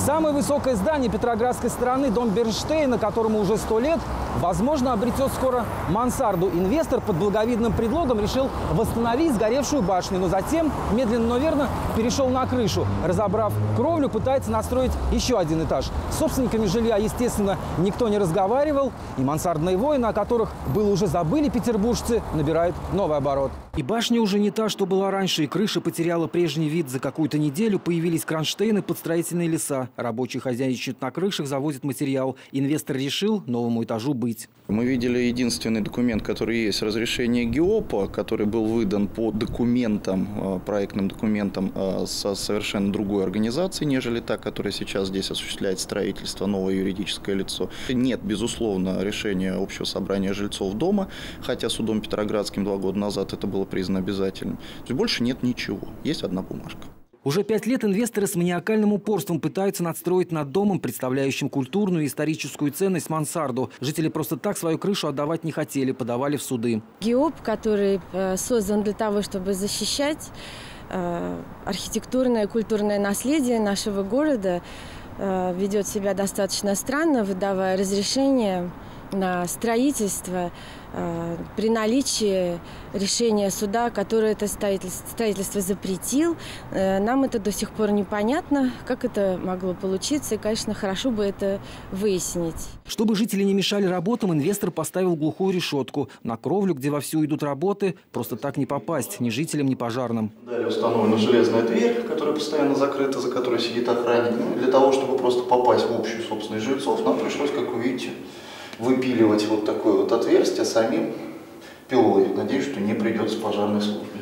Самое высокое здание Петроградской стороны, дом Бернштейна, которому уже 100 лет, возможно, обретет скоро мансарду. Инвестор под благовидным предлогом решил восстановить сгоревшую башню, но затем, медленно, но верно, перешел на крышу. Разобрав кровлю, пытается настроить еще один этаж. С собственниками жилья, естественно, никто не разговаривал. И мансардные войны, о которых было уже забыли петербуржцы, набирают новый оборот. И башня уже не та, что была раньше, и крыша потеряла прежний вид. За какую-то неделю появились кронштейны под строительные леса. Рабочие хозяйничают на крышах, завозят материал. Инвестор решил новому этажу быть. Мы видели единственный документ, который есть, разрешение ГИОПа, который был выдан по документам, проектным документам со совершенно другой организацией, нежели та, которая сейчас здесь осуществляет строительство, новое юридическое лицо. Нет, безусловно, решения общего собрания жильцов дома, хотя судом Петроградским 2 года назад это было признано обязательным. То есть больше нет ничего, есть одна бумажка. Уже 5 лет инвесторы с маниакальным упорством пытаются надстроить над домом, представляющим культурную и историческую ценность, мансарду. Жители просто так свою крышу отдавать не хотели, подавали в суды. ГИОП, который создан для того, чтобы защищать архитектурное и культурное наследие нашего города, ведет себя достаточно странно, выдавая разрешение на строительство при наличии решения суда, которое это строительство запретил. Нам это до сих пор непонятно, как это могло получиться, и, конечно, хорошо бы это выяснить. Чтобы жители не мешали работам, инвестор поставил глухую решетку. На кровлю, где вовсю идут работы, просто так не попасть ни жителям, ни пожарным. Далее установлена железная дверь, которая постоянно закрыта, за которой сидит охранник. Для того, чтобы просто попасть в общую собственность жильцов, нам пришлось, как вы видите, выпиливать вот такое вот отверстие самим пилой. Надеюсь, что не придется пожарной службе.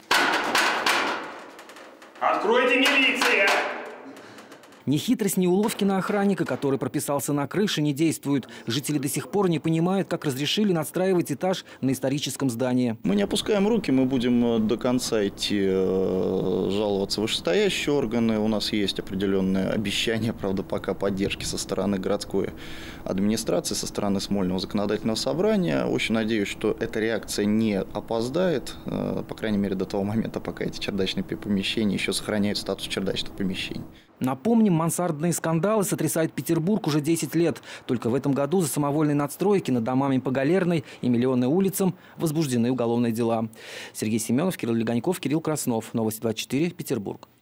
Откройте, милиция! Ни хитрость, ни уловки на охранника, который прописался на крыше, не действуют. Жители до сих пор не понимают, как разрешили надстраивать этаж на историческом здании. Мы не опускаем руки, мы будем до конца идти жаловаться в вышестоящие органы. У нас есть определенное обещание, правда, пока поддержки со стороны городской администрации, со стороны Смольного законодательного собрания. Очень надеюсь, что эта реакция не опоздает, по крайней мере, до того момента, пока эти чердачные помещения еще сохраняют статус чердачных помещений. Напомним, мансардные скандалы сотрясают Петербург уже 10 лет. Только в этом году за самовольные надстройки над домами по Галерной и Миллионной улицам возбуждены уголовные дела. Сергей Семенов, Кирилл Леганьков, Кирилл Краснов. Новости 24, Петербург.